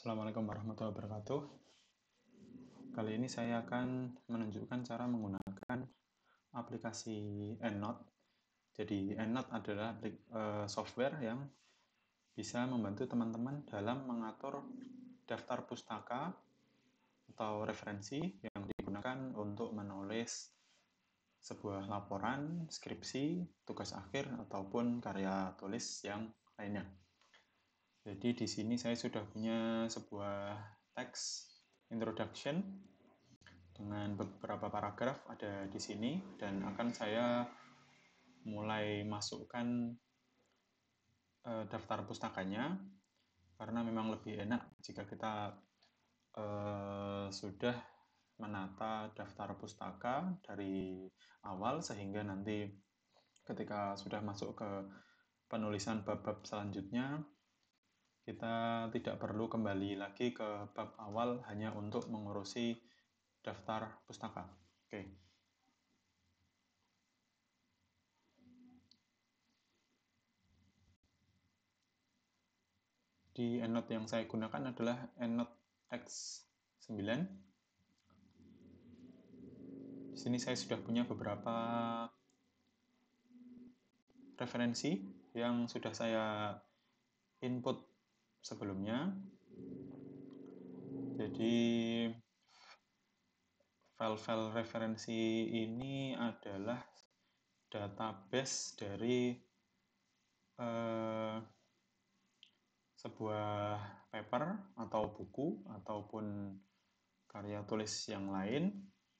Assalamualaikum warahmatullahi wabarakatuh. Kali ini saya akan menunjukkan cara menggunakan aplikasi EndNote. Jadi EndNote adalah software yang bisa membantu teman-teman dalam mengatur daftar pustaka atau referensi yang digunakan untuk menulis sebuah laporan, skripsi, tugas akhir, ataupun karya tulis yang lainnya. Jadi di sini saya sudah punya sebuah teks introduction dengan beberapa paragraf ada di sini, dan akan saya mulai masukkan daftar pustakanya karena memang lebih enak jika kita sudah menata daftar pustaka dari awal, sehingga nanti ketika sudah masuk ke penulisan bab-bab selanjutnya kita tidak perlu kembali lagi ke bab awal hanya untuk mengurusi daftar pustaka. Oke. Di EndNote yang saya gunakan adalah EndNote X9. Di sini saya sudah punya beberapa referensi yang sudah saya input sebelumnya. Jadi file-file referensi ini adalah database dari sebuah paper atau buku ataupun karya tulis yang lain.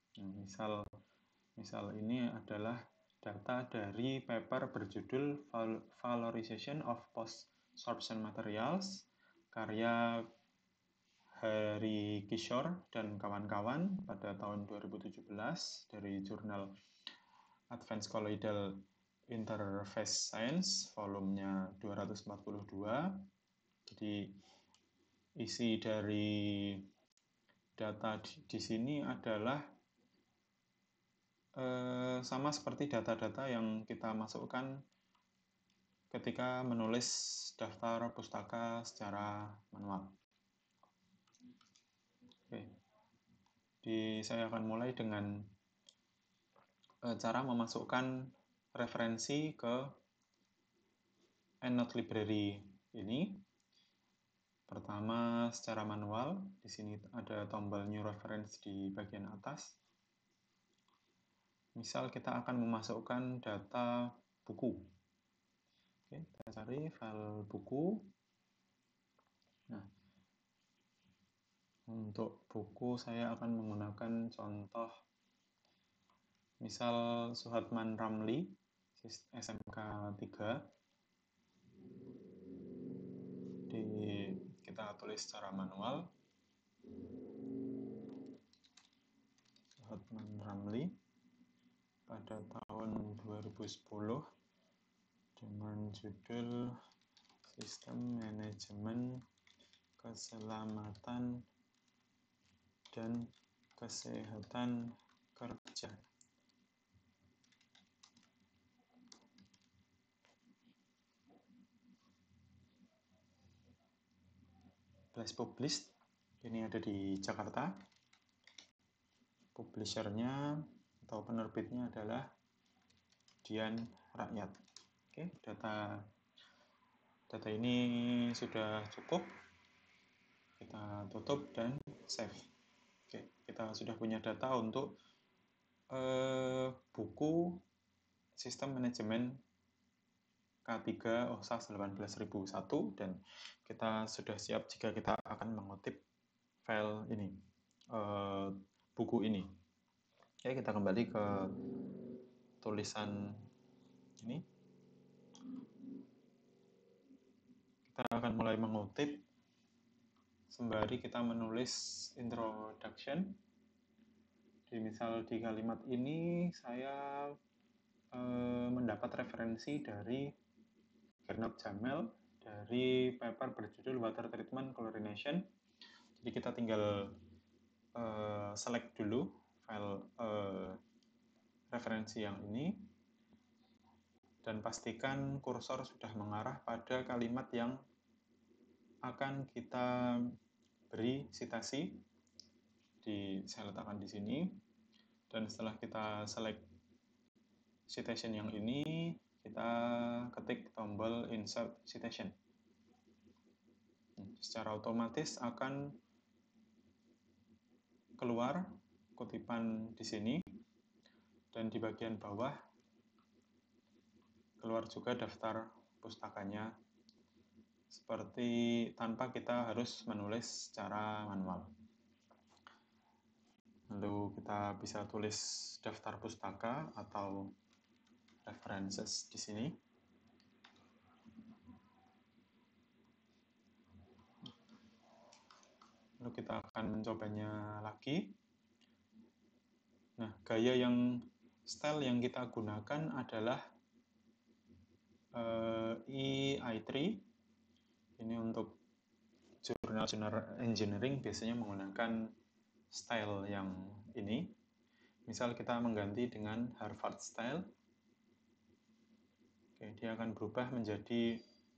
Misal ini adalah data dari paper berjudul Valorization of Post-Sorption Materials karya Hari Kishore dan kawan-kawan pada tahun 2017 dari jurnal Advanced Colloidal Interface Science, volumenya 242. Jadi isi dari data di sini adalah sama seperti data-data yang kita masukkan ketika menulis daftar pustaka secara manual. Oke. Saya akan mulai dengan cara memasukkan referensi ke EndNote Library ini. Pertama secara manual, di sini ada tombol New Reference di bagian atas. Misal kita akan memasukkan data buku. Oke, kita cari file buku. Nah, untuk buku saya akan menggunakan contoh misal Suhatman Ramli, SMK 3. Kita tulis secara manual. Suhatman Ramli pada tahun 2010 dengan judul Sistem Manajemen Keselamatan dan Kesehatan Kerja. Plus published, ini ada di Jakarta. Publishernya atau penerbitnya adalah Dian Rakyat. Oke, data ini sudah cukup. Kita tutup dan save. Oke, kita sudah punya data untuk buku Sistem Manajemen K3 OSAS 18001, dan kita sudah siap jika kita akan mengutip file ini, buku ini. Oke, kita kembali ke tulisan ini. Kita akan mulai mengutip sembari kita menulis introduction. Misal di kalimat ini saya mendapat referensi dari Gernot Jamel dari paper berjudul Water Treatment Chlorination. Jadi kita tinggal select dulu file referensi yang ini dan pastikan kursor sudah mengarah pada kalimat yang akan kita beri citasi, saya letakkan di sini, dan setelah kita select citation yang ini, kita ketik tombol insert citation. Secara otomatis akan keluar kutipan di sini, dan di bagian bawah keluar juga daftar pustakanya, seperti tanpa kita harus menulis secara manual. Lalu kita bisa tulis daftar pustaka atau references di sini. Lalu kita akan mencobanya lagi. Nah, style yang kita gunakan adalah EI3. Ini untuk jurnal-jurnal engineering biasanya menggunakan style yang ini. Misal kita mengganti dengan Harvard style. Oke, dia akan berubah menjadi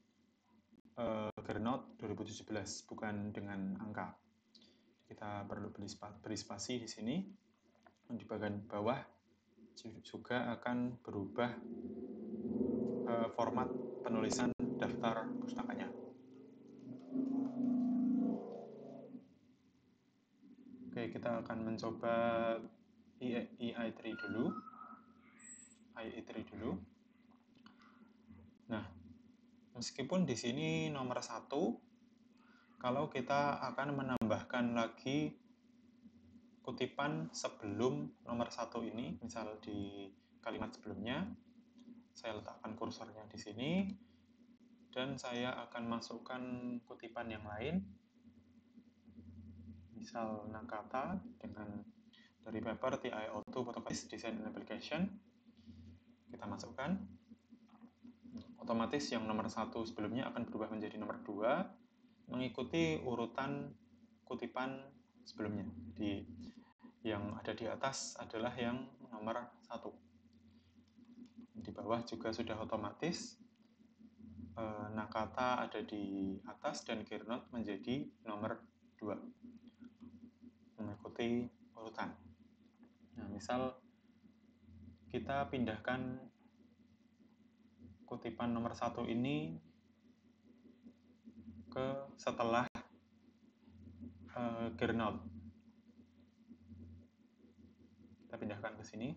Gernot 2017, bukan dengan angka. Kita perlu beri spasi di sini. Di bagian bawah juga akan berubah format penulisan daftar pustakanya. Oke, kita akan mencoba EI3 dulu. Nah, meskipun di sini nomor 1, kalau kita akan menambahkan lagi kutipan sebelum nomor 1 ini, misal di kalimat sebelumnya, saya letakkan kursornya di sini, dan saya akan masukkan kutipan yang lain, misal Nakata dengan dari paper TiO2 Photocopy Design and Application, kita masukkan. Otomatis yang nomor 1 sebelumnya akan berubah menjadi nomor 2, mengikuti urutan kutipan sebelumnya. Yang ada di atas adalah yang nomor 1. Di bawah juga sudah otomatis, Nakata ada di atas dan Gernot menjadi nomor 2, mengikuti urutan. Nah, misal kita pindahkan kutipan nomor 1 ini ke setelah Gernot. Kita pindahkan ke sini.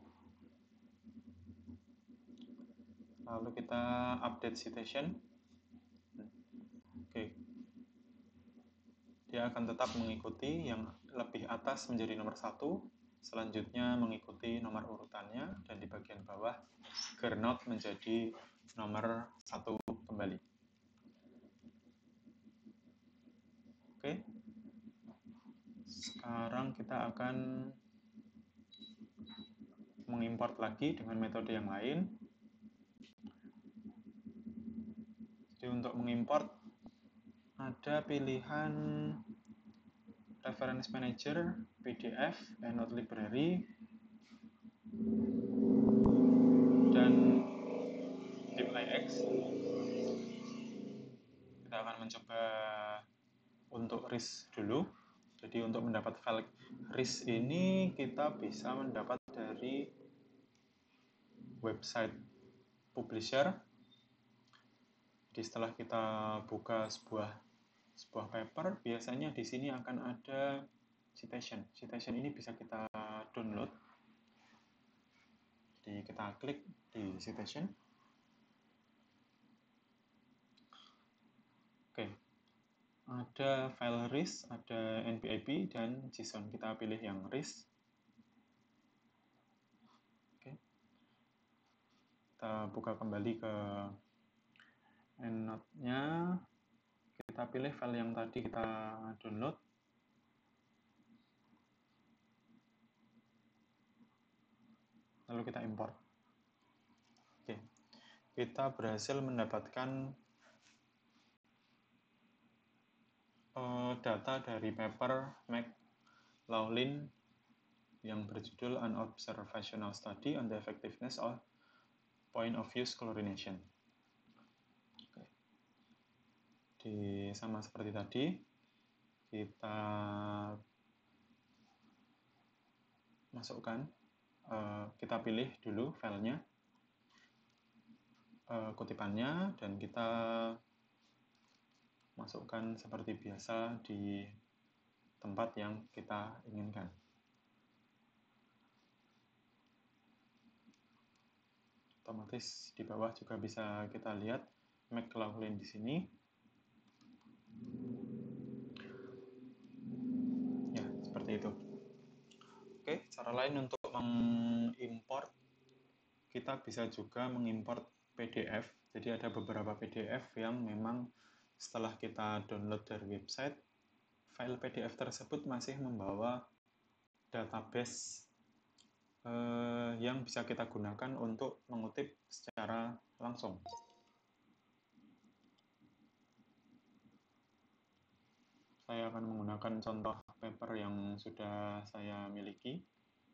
Lalu kita update citation. Oke. Dia akan tetap mengikuti yang lebih atas menjadi nomor 1, selanjutnya mengikuti nomor urutannya, dan di bagian bawah Gernot menjadi nomor 1 kembali. Oke. Sekarang kita akan mengimport lagi dengan metode yang lain. Jadi untuk mengimport ada pilihan Reference Manager, PDF, EndNote Library, dan libIX. Kita akan mencoba untuk RIS dulu. Jadi untuk mendapat file RIS ini kita bisa mendapat dari website publisher. Jadi setelah kita buka sebuah paper, biasanya di sini akan ada citation. Citation ini bisa kita download. Jadi kita klik di citation. Oke. Ada file RIS, ada NBIB, dan JSON. Kita pilih yang RIS. Oke. Kita buka kembali ke EndNote-nya. Kita pilih file yang tadi kita download. Lalu kita import. Oke. Kita berhasil mendapatkan data dari paper McLaughlin yang berjudul An Observational Study on the Effectiveness of Point of Use Chlorination. Oke. Sama seperti tadi, kita masukkan, kita pilih dulu filenya, kutipannya, dan kita masukkan seperti biasa di tempat yang kita inginkan. Otomatis di bawah juga bisa kita lihat McLaughlin di sini. Ya, seperti itu. Oke, cara lain untuk mengimport, kita bisa juga mengimport PDF. Jadi ada beberapa PDF yang memang setelah kita download dari website, file PDF tersebut masih membawa database yang bisa kita gunakan untuk mengutip secara langsung. Saya akan menggunakan contoh paper yang sudah saya miliki.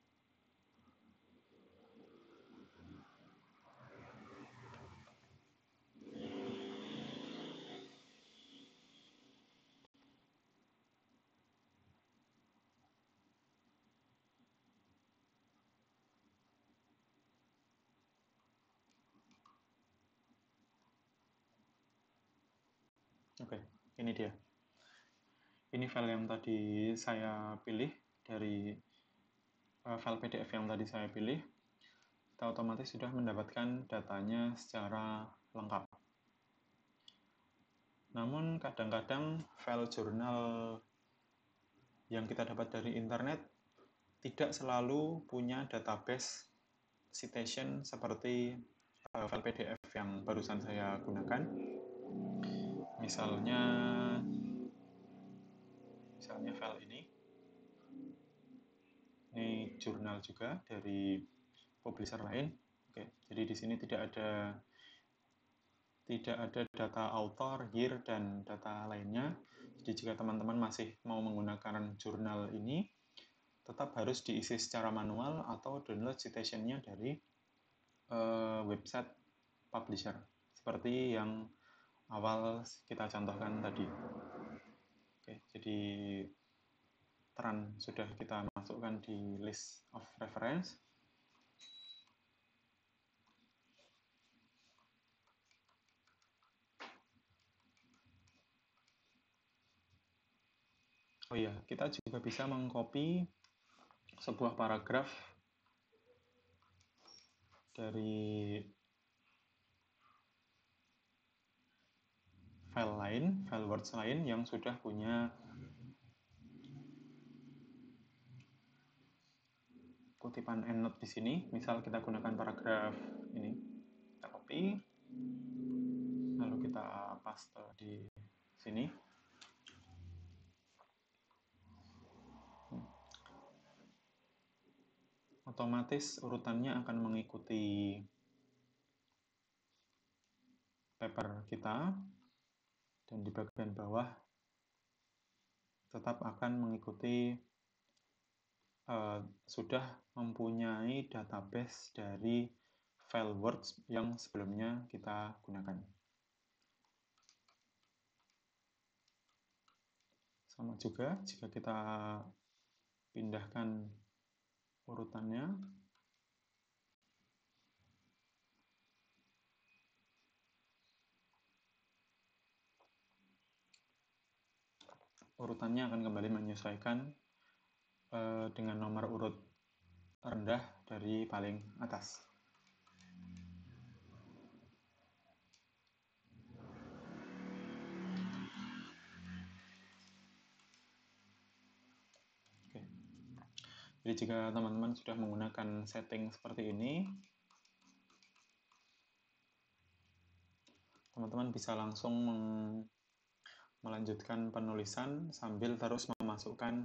Oke, ini dia. Ini file yang tadi saya pilih dari file PDF yang tadi saya pilih. Kita otomatis sudah mendapatkan datanya secara lengkap. Namun kadang-kadang file jurnal yang kita dapat dari internet tidak selalu punya database citation seperti file PDF yang barusan saya gunakan. Misalnya file ini jurnal juga dari publisher lain. Oke, jadi di sini tidak ada data author, year, dan data lainnya. Jadi jika teman-teman masih mau menggunakan jurnal ini, tetap harus diisi secara manual atau download citation-nya dari website publisher, seperti yang awal kita contohkan tadi. Oke, jadi Tran sudah kita masukkan di list of reference. Oh iya, kita juga bisa mengcopy sebuah paragraf dari file lain, file words lain yang sudah punya kutipan EndNote di sini. Misal kita gunakan paragraf ini, kita copy, lalu kita paste di sini. Otomatis urutannya akan mengikuti paper kita, dan di bagian bawah tetap akan mengikuti sudah mempunyai database dari file words yang sebelumnya kita gunakan. Sama juga jika kita pindahkan urutannya, urutannya akan kembali menyesuaikan dengan nomor urut rendah dari paling atas. Oke. Jadi jika teman-teman sudah menggunakan setting seperti ini, teman-teman bisa langsung melanjutkan penulisan sambil terus memasukkan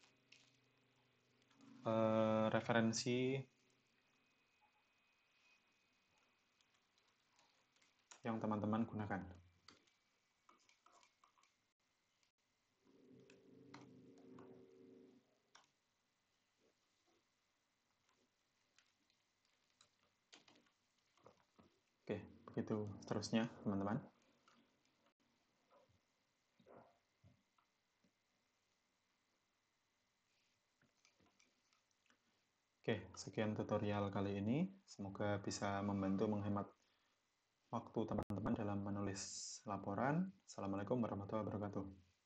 referensi yang teman-teman gunakan. Oke, begitu seterusnya, teman-teman. Oke, sekian tutorial kali ini. Semoga bisa membantu menghemat waktu teman-teman dalam menulis laporan. Assalamualaikum warahmatullahi wabarakatuh.